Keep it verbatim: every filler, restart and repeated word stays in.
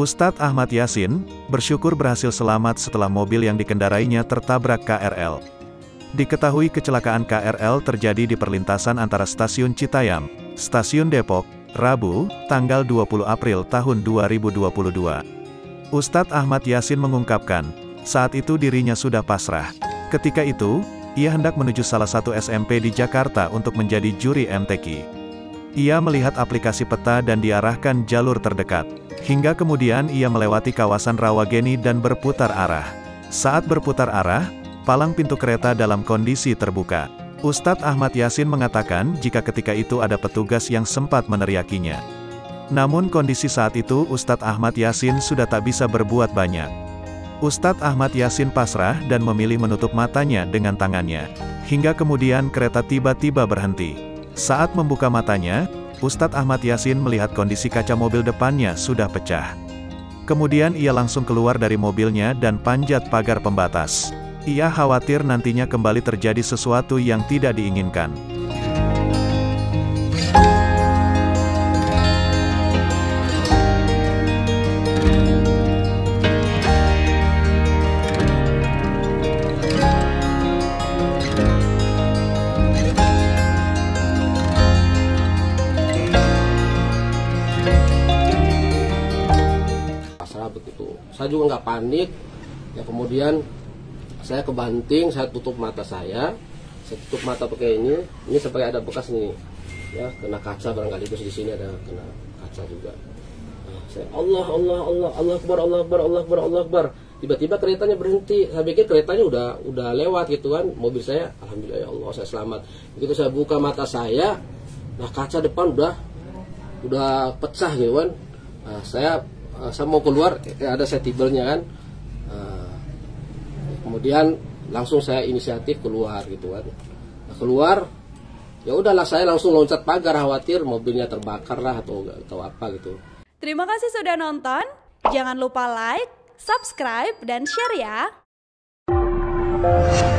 Ustadz Ahmad Yasin bersyukur berhasil selamat setelah mobil yang dikendarainya tertabrak K R L. Diketahui kecelakaan K R L terjadi di perlintasan antara Stasiun Citayam, Stasiun Depok, Rabu, tanggal dua puluh April tahun dua ribu dua puluh dua. Ustadz Ahmad Yasin mengungkapkan, saat itu dirinya sudah pasrah. Ketika itu, ia hendak menuju salah satu S M P di Jakarta untuk menjadi juri M T Q. Ia melihat aplikasi peta dan diarahkan jalur terdekat. Hingga kemudian ia melewati kawasan Rawageni dan berputar arah. Saat berputar arah, palang pintu kereta dalam kondisi terbuka. Ustadz Ahmad Yasin mengatakan jika ketika itu ada petugas yang sempat meneriakinya. Namun kondisi saat itu Ustadz Ahmad Yasin sudah tak bisa berbuat banyak. Ustadz Ahmad Yasin pasrah dan memilih menutup matanya dengan tangannya. Hingga kemudian kereta tiba-tiba berhenti. Saat membuka matanya, Ustadz Ahmad Yasin melihat kondisi kaca mobil depannya sudah pecah. Kemudian ia langsung keluar dari mobilnya dan panjat pagar pembatas. Ia khawatir nantinya kembali terjadi sesuatu yang tidak diinginkan. Begitu, saya juga nggak panik. Ya kemudian saya kebanting, saya tutup mata saya, saya tutup mata pakai ini, ini sampai ada bekas nih, ya kena kaca barangkali, terus di sini ada kena kaca juga. Nah, saya Allah Allah Allah Allah Akbar Allah Akbar Allah Akbar Allah Akbar. Tiba-tiba keretanya berhenti. Saya pikir keretanya udah udah lewat gitu kan, mobil saya, alhamdulillah ya Allah saya selamat. Begitu saya buka mata saya, nah kaca depan udah udah pecah gitu kan. Nah, saya saya mau keluar, ada setibelnya kan, uh, kemudian langsung saya inisiatif keluar gitu kan. Nah, keluar, ya udahlah saya langsung loncat pagar, khawatir mobilnya terbakar lah atau atau apa gitu. Terima kasih sudah nonton, jangan lupa like, subscribe dan share ya.